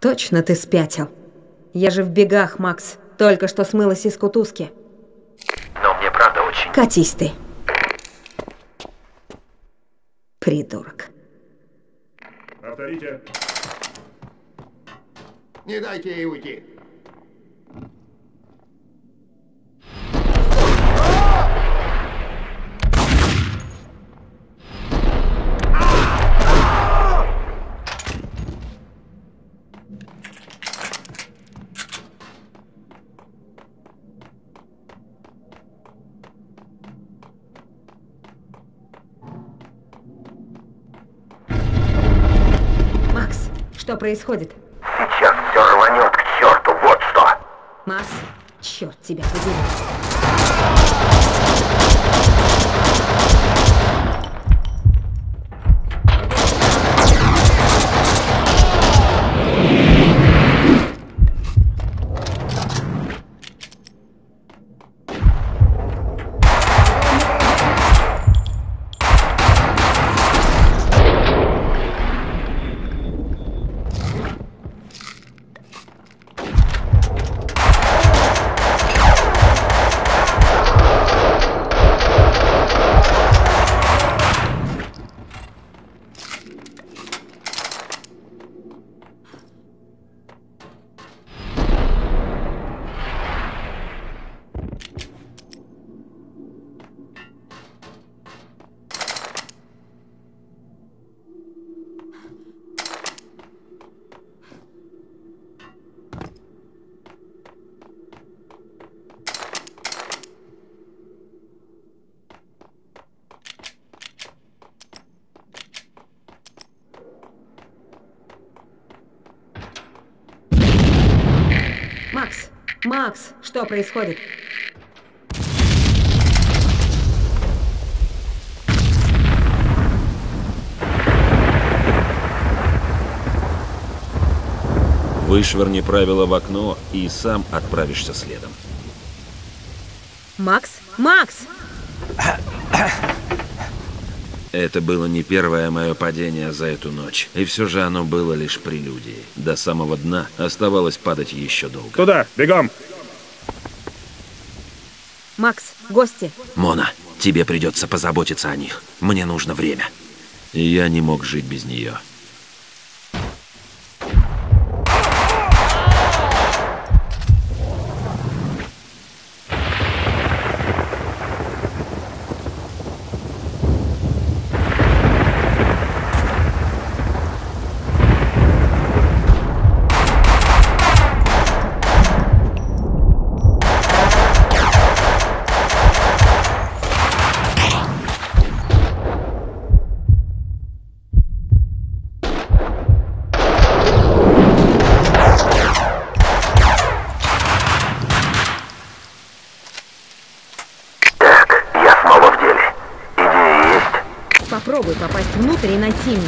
Точно ты спятил. Я же в бегах, Макс. Только что смылась из кутузки. Но мне правда очень... Катись ты. Придурок. Повторите. Не дайте ей уйти. Макс, что происходит? Сейчас все рванет к черту, вот что! Макс, черт тебя подери. Макс, Макс, что происходит? Вышвырни правила в окно и сам отправишься следом. Макс? Макс! Это было не первое мое падение за эту ночь. И все же оно было лишь прелюдией. До самого дна оставалось падать еще долго. Туда, бегом! Макс, гости. Мона, тебе придется позаботиться о них. Мне нужно время. И я не мог жить без нее. Попробуй попасть внутрь и найти меня.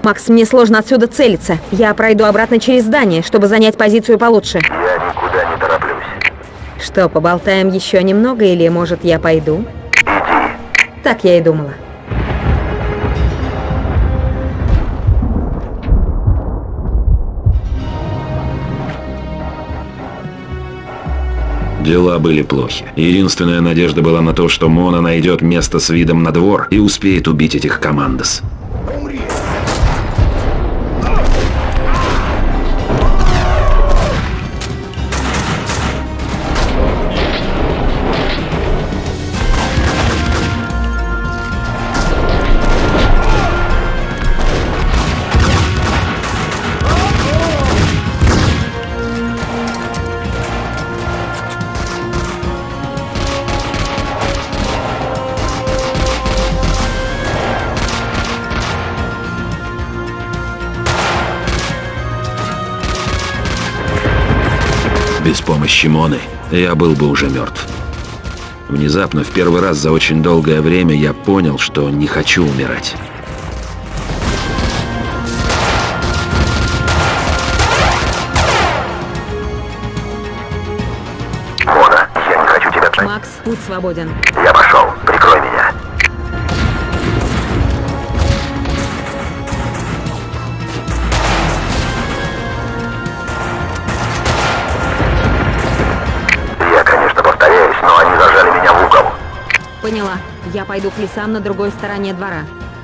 Макс, мне сложно отсюда целиться. Я пройду обратно через здание, чтобы занять позицию получше. Я никуда не тороплюсь. Что, поболтаем еще немного или, может, я пойду? Иди. Так я и думала. Дела были плохи. Единственная надежда была на то, что Мона найдет место с видом на двор и успеет убить этих командос. Без помощи Моны я был бы уже мертв. Внезапно, в первый раз за очень долгое время, я понял, что не хочу умирать. Мона, я не хочу тебя... Макс, путь свободен. Я пошел. Прикрой меня. Я, конечно, повторяюсь, но они зажали меня в угол. Поняла. Я пойду к лесам на другой стороне двора.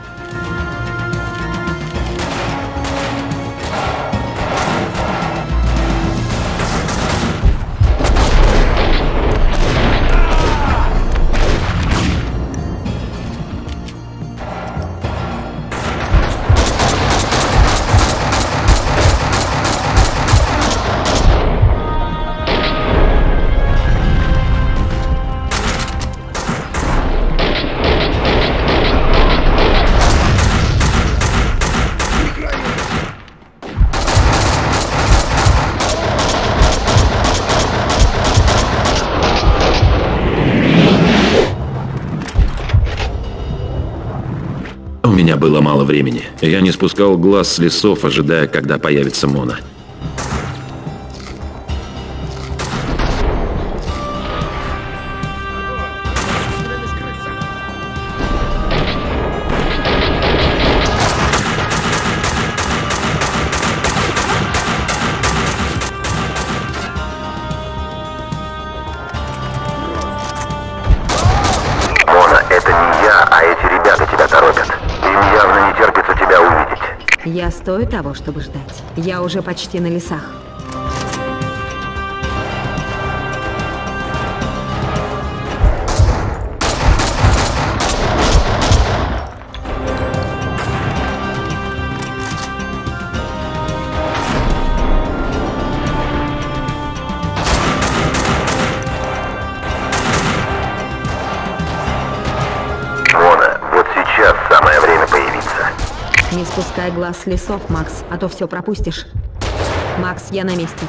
У меня было мало времени. Я не спускал глаз с лесов, ожидая, когда появится Мона. Мона, это не я, а эти ребята тебя торопят. Им явно не терпится тебя увидеть. Я стою того, чтобы ждать. Я уже почти на лесах. Мона, вот сейчас самое время появиться. Не спускай глаз с лесов, Макс, а то все пропустишь. Макс, я на месте.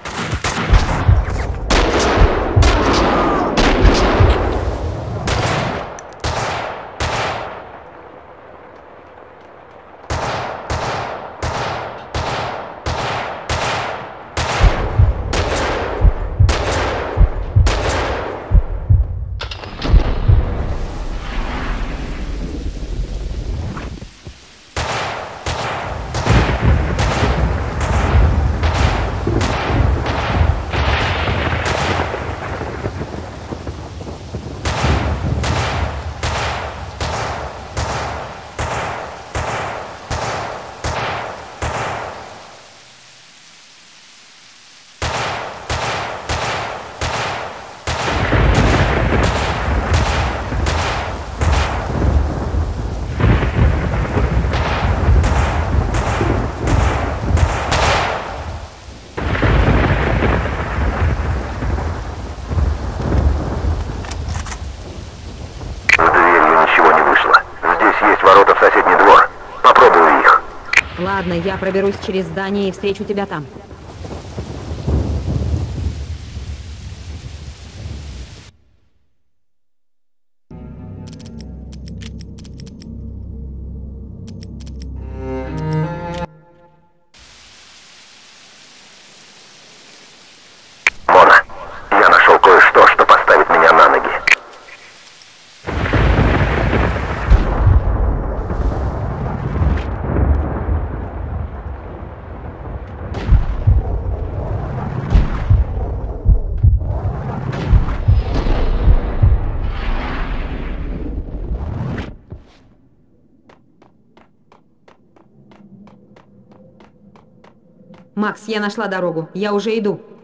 Ладно, я проберусь через здание и встречу тебя там. Макс, я нашла дорогу. Я уже иду.